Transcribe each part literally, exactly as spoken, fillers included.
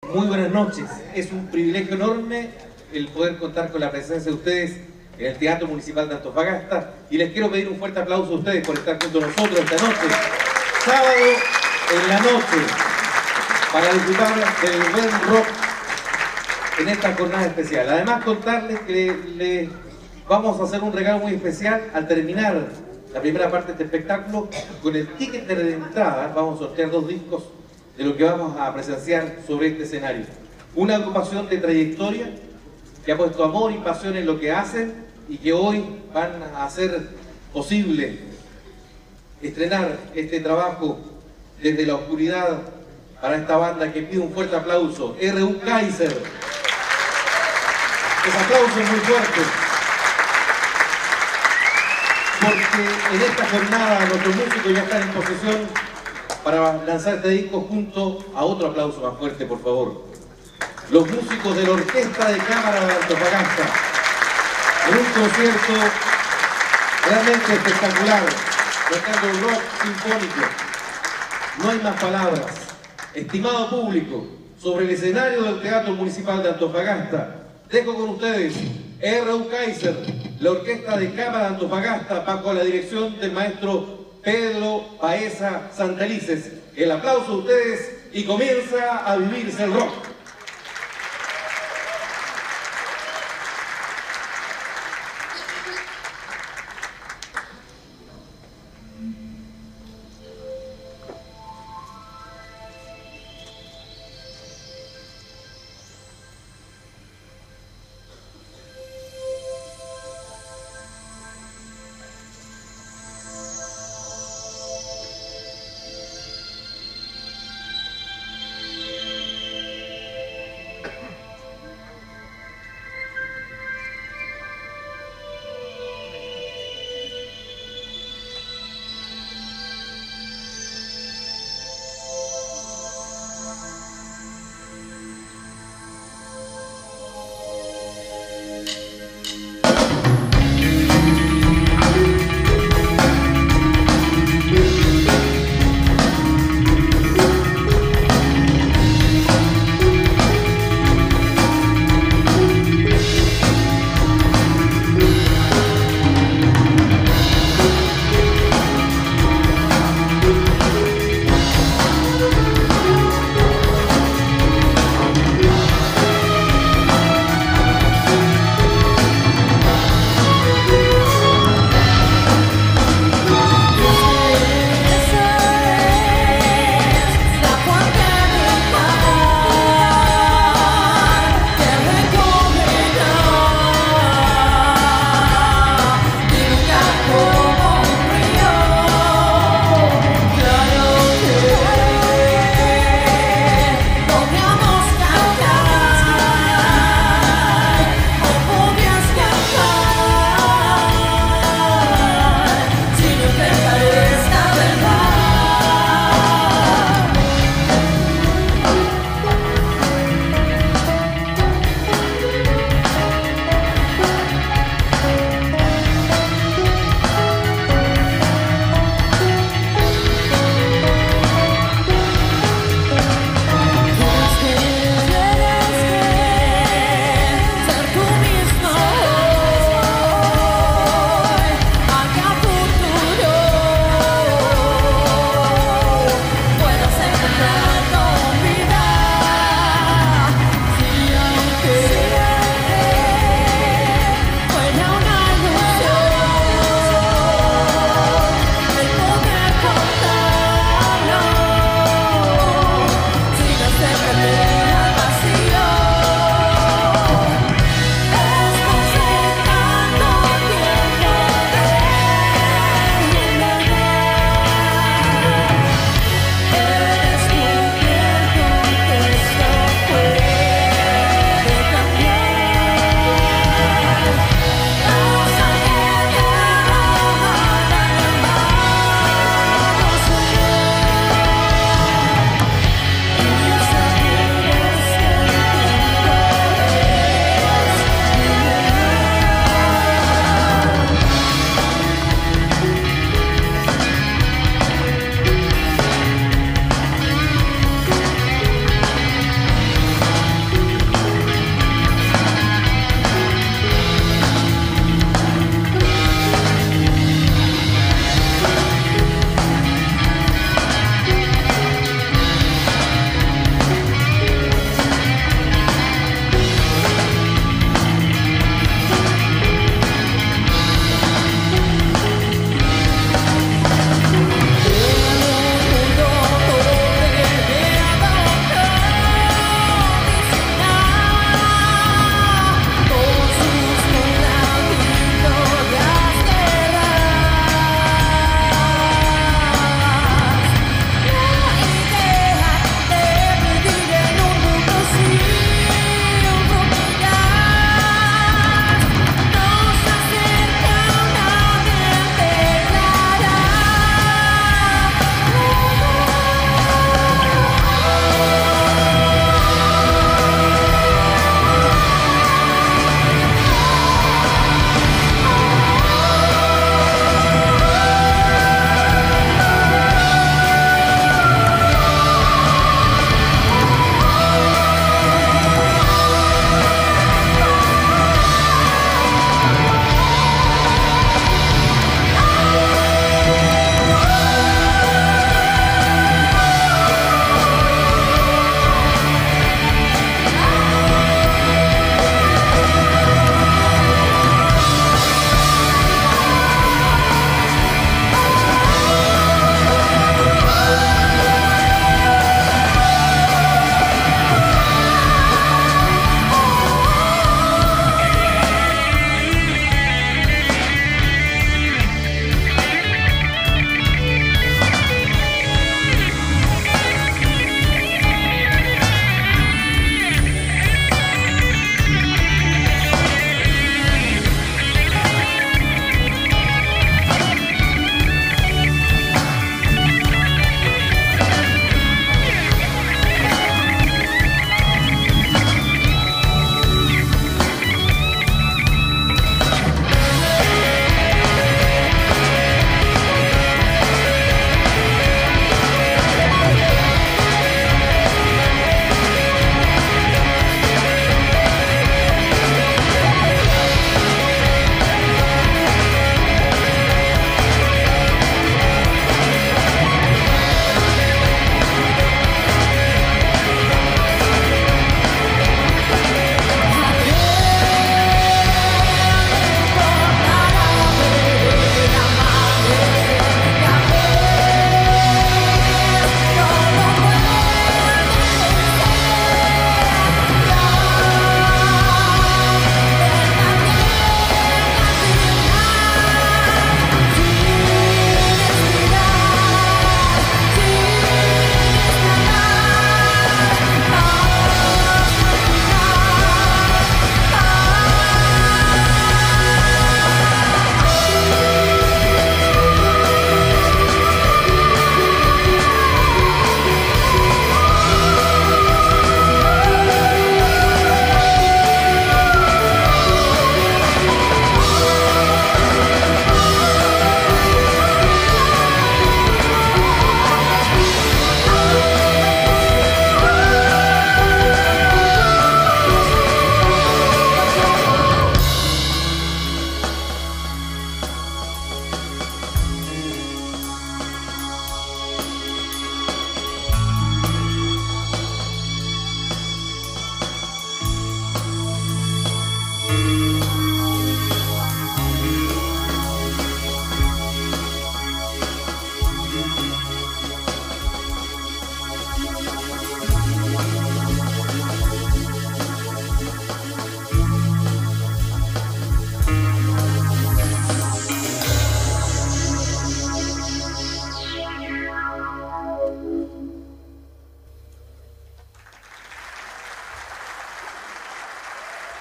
Muy buenas noches. Es un privilegio enorme el poder contar con la presencia de ustedes en el Teatro Municipal de Antofagasta y les quiero pedir un fuerte aplauso a ustedes por estar junto a nosotros esta noche, sábado en la noche, para disfrutar del buen rock en esta jornada especial. Además, contarles que les vamos a hacer un regalo muy especial al terminar la primera parte de este espectáculo. Con el ticket de entrada vamos a sortear dos discos de lo que vamos a presenciar sobre este escenario. Una agrupación de trayectoria que ha puesto amor y pasión en lo que hacen y que hoy van a hacer posible estrenar este trabajo desde la oscuridad para esta banda que pide un fuerte aplauso, R U Kaiser. Ese aplauso es muy fuerte, porque en esta jornada nuestros músicos ya están en posesión para lanzar este disco junto a otro aplauso más fuerte, por favor. Los músicos de la Orquesta de Cámara de Antofagasta, en un concierto realmente espectacular, tocando rock sinfónico. No hay más palabras. Estimado público, sobre el escenario del Teatro Municipal de Antofagasta, dejo con ustedes R U Kaiser, la Orquesta de Cámara de Antofagasta, bajo la dirección del maestro Pedro Baeza Santelices. El aplauso de ustedes y comienza a vivirse el rock.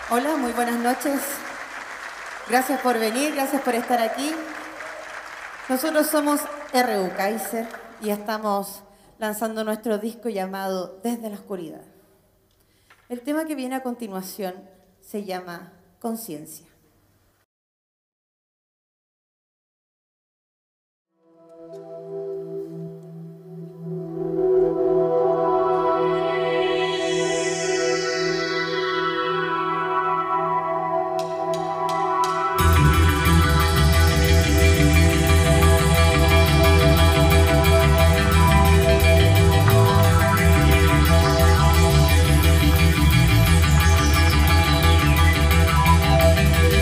Hola, muy buenas noches. Gracias por venir, gracias por estar aquí. Nosotros somos R U Kaiser y estamos lanzando nuestro disco llamado Desde la Oscuridad. El tema que viene a continuación se llama Conciencia. Thank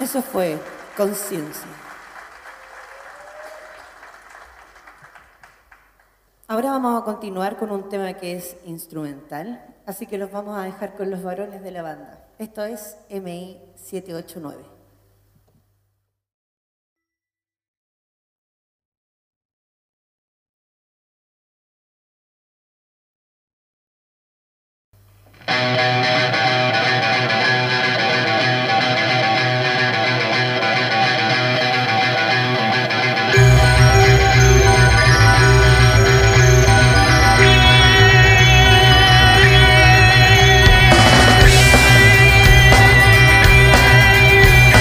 eso fue Conciencia. Ahora vamos a continuar con un tema que es instrumental, así que los vamos a dejar con los varones de la banda. Esto es M I siete ocho nueve. We'll be right back.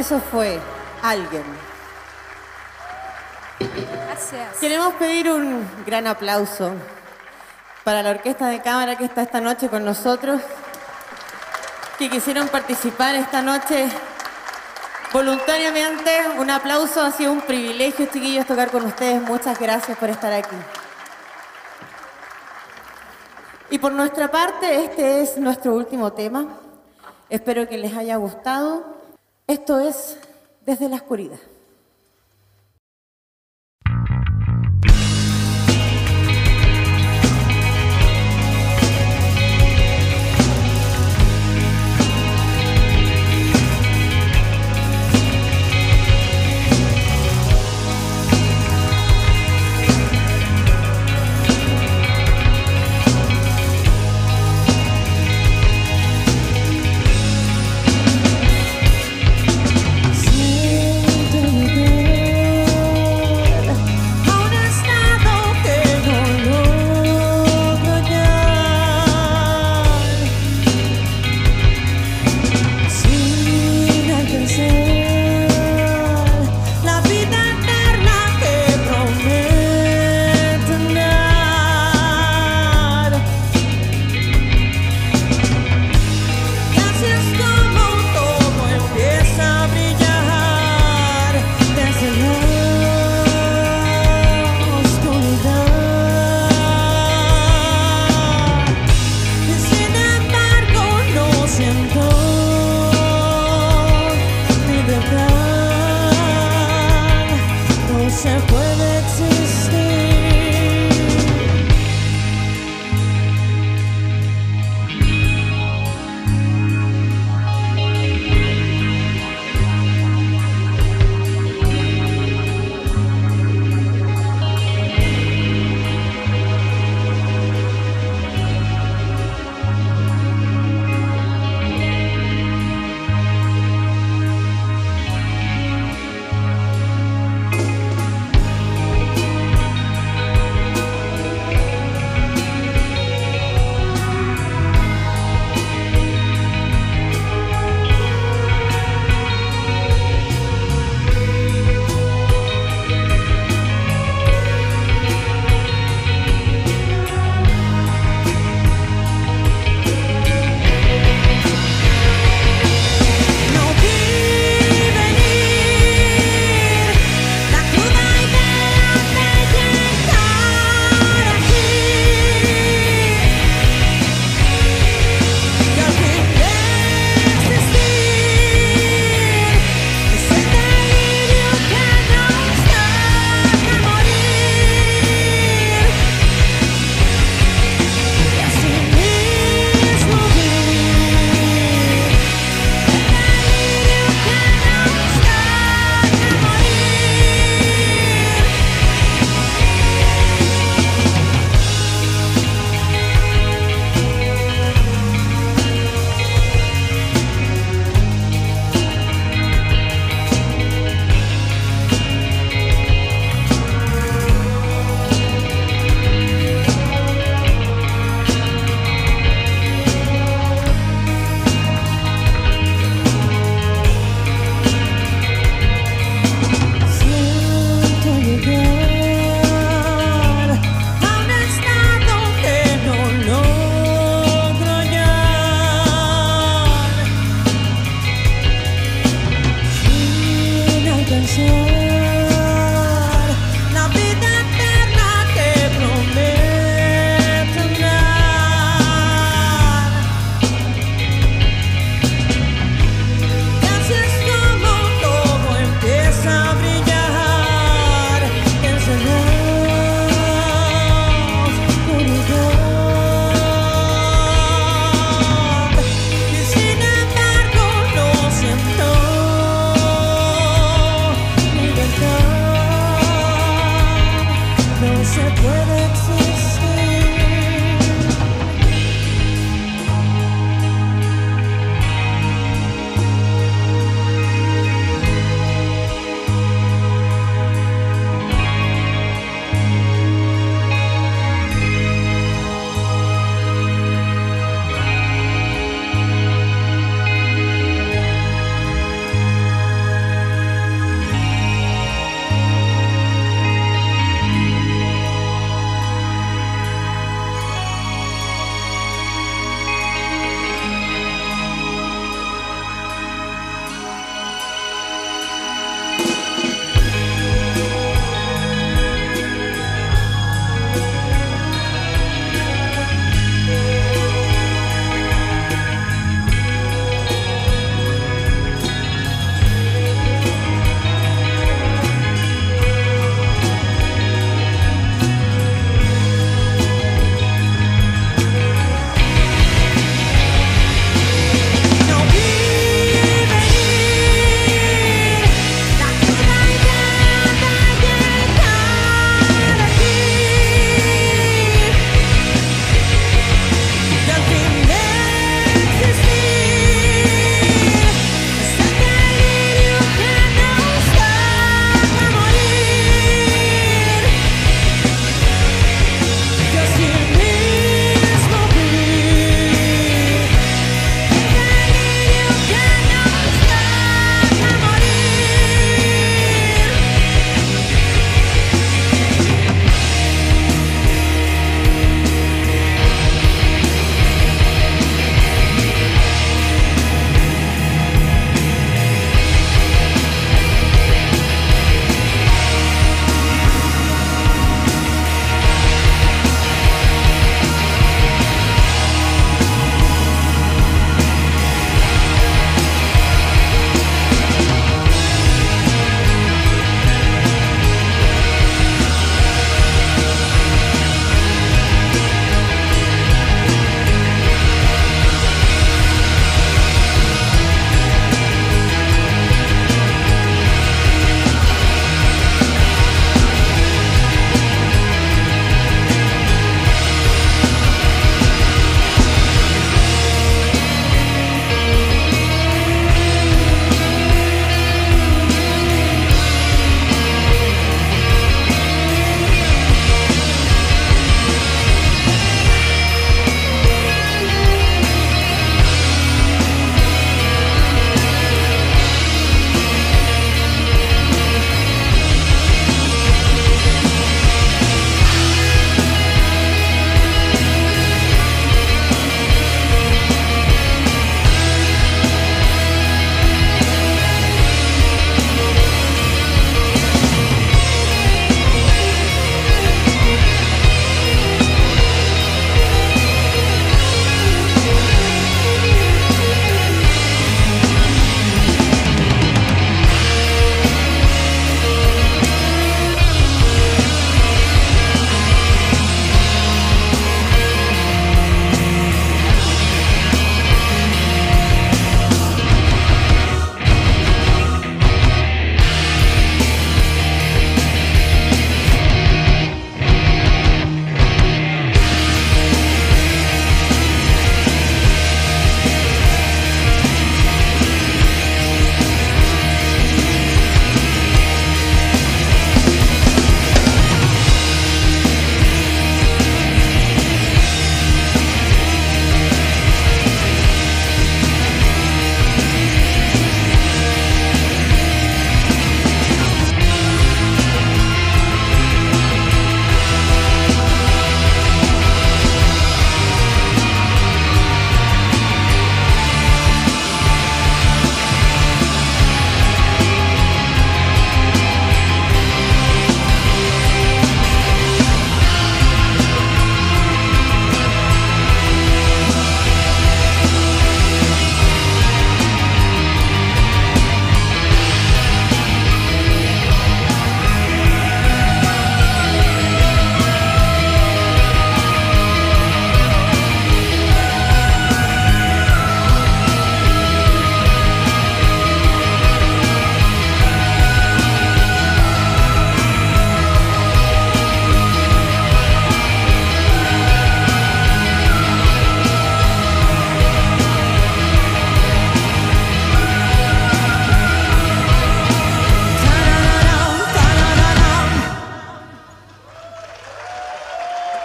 Eso fue Alguien. Gracias. Queremos pedir un gran aplauso para la Orquesta de Cámara que está esta noche con nosotros, que quisieron participar esta noche voluntariamente. Un aplauso, ha sido un privilegio, chiquillos, tocar con ustedes. Muchas gracias por estar aquí. Y por nuestra parte, este es nuestro último tema. Espero que les haya gustado. Esto es Desde la Oscuridad.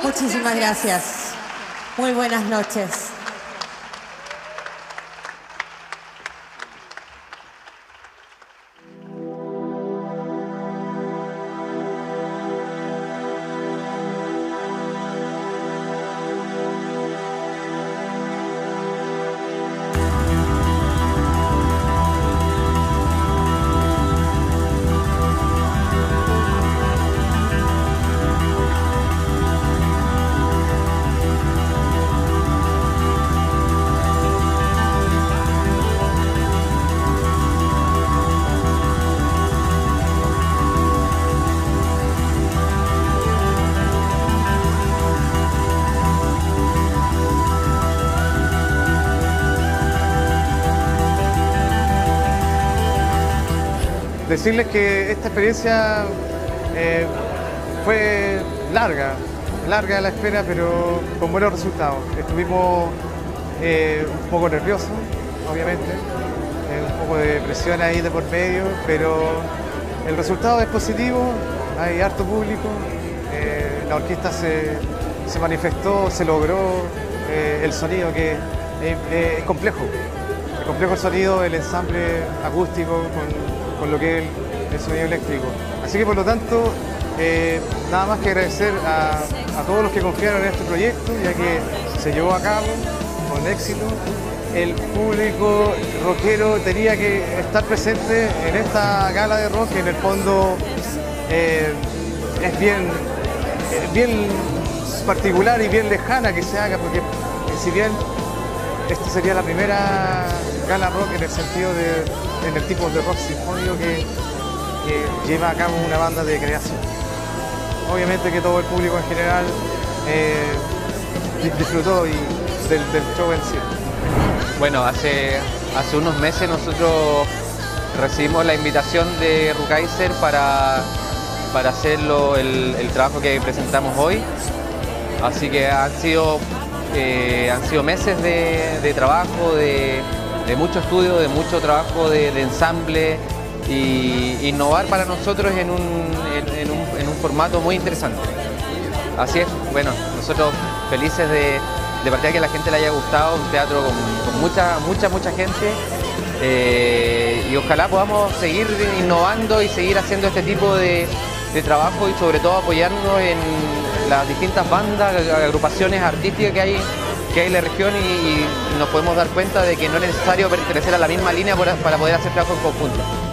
Muchísimas gracias. Muy buenas noches. Decirles que esta experiencia eh, fue larga, larga la espera, pero con buenos resultados. Estuvimos eh, un poco nerviosos, obviamente, eh, un poco de presión ahí de por medio, pero el resultado es positivo, hay harto público, eh, la orquesta se, se manifestó, se logró, eh, el sonido que es, es complejo, es complejo el sonido, el ensamble acústico con, con lo que es el, el sonido eléctrico. Así que por lo tanto, eh, nada más que agradecer a, a todos los que confiaron en este proyecto, ya que se llevó a cabo con éxito. El público rockero tenía que estar presente en esta gala de rock, que en el fondo eh, es bien, eh, bien particular y bien lejana que se haga, porque eh, si bien esta sería la primera gala rock en el sentido de en el tipo de rock sinfónico que, que lleva a cabo una banda de creación. Obviamente que todo el público en general eh, disfrutó y del, del show en sí. Bueno, hace, hace unos meses nosotros recibimos la invitación de Rukeyser para, para hacer el, el trabajo que presentamos hoy. Así que han sido, eh, han sido meses de, de trabajo, de, de mucho estudio, de mucho trabajo de, de ensamble, y innovar para nosotros en un, en, en, un, en un formato muy interesante. Así es, bueno, nosotros felices de, de partir que a la gente le haya gustado, un teatro con, con mucha, mucha, mucha gente, eh, y ojalá podamos seguir innovando y seguir haciendo este tipo de, de trabajo, y sobre todo apoyarnos en las distintas bandas, agrupaciones artísticas que hay que hay en la región, y, y nos podemos dar cuenta de que no es necesario pertenecer a la misma línea para poder hacer trabajo en conjunto.